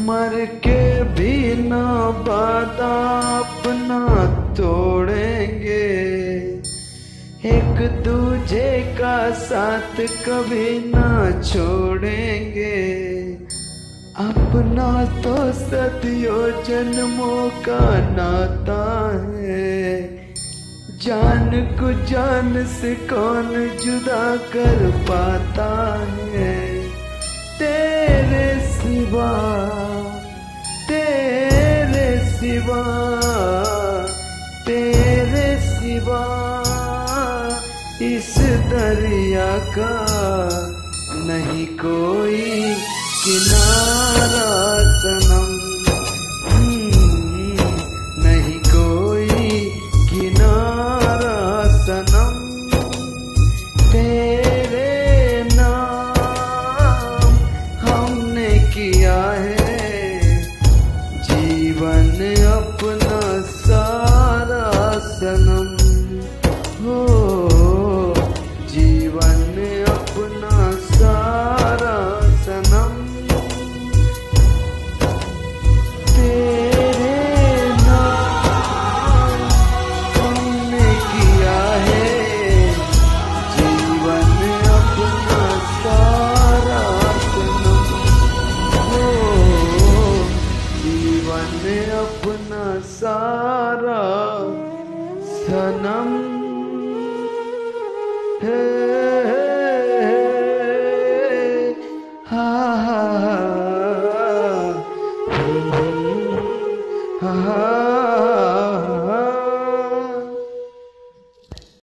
मर के भी ना वादा अपना तोड़ेंगे, एक दूजे का साथ कभी ना छोड़ेंगे। अपना तो सदियों जन्मों का नाता है, जान को जान से कौन जुदा कर पाता है। तेरे सिवा, तेरे सिवा, तेरे सिवा इस दरिया का नहीं कोई किनारा सनम, नहीं कोई किनारा सनम। तेरे नाम हमने किया है जीवन अपना सारा सनम, हो जीवन अपना सारा सनम। तेरे नाम हमने किया है जीवन अपना सारा सनम, हो जीवन अपना सारा सनम। हे हा हा हा।